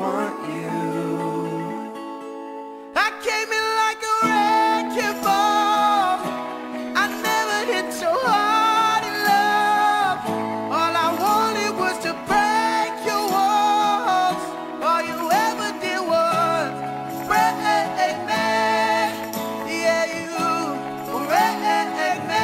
want you. I came in like a wrecking ball. I never hit so hard in love. All I wanted was to break your walls. All you ever did was break me. Yeah, you break me.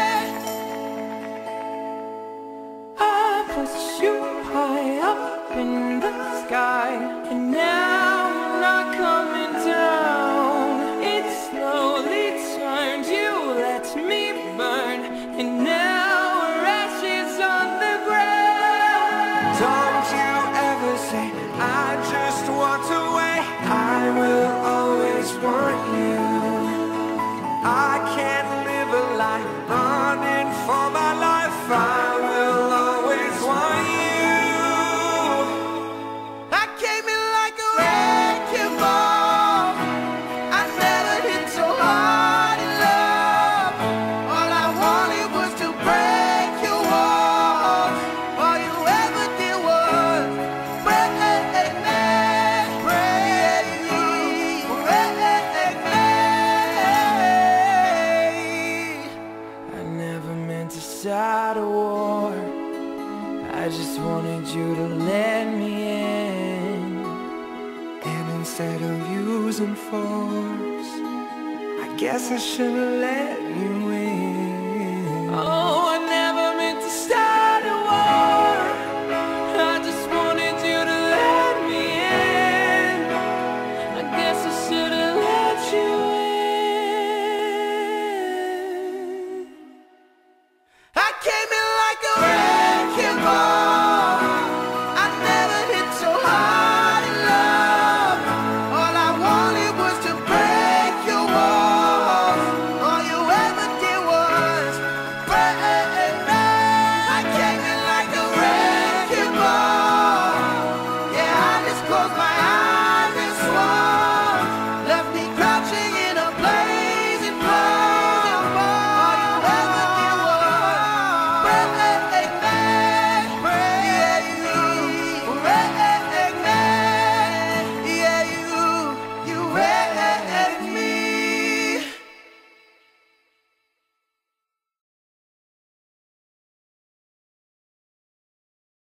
I put you high up in the sky, and now I'm not coming down. It slowly turned, you let me burn, and now we're ashes on the ground. Don't you ever say I just walked away. I will always want you. I can't live a life running for my life. I will always want you. I came in like a wrecking ball. I never hit so hard in love. All I wanted was to break your walls. All you ever did was break me, break me. I never meant to start a war. I just wanted you to let me in. And instead of using force, I guess I should've let you in. Oh,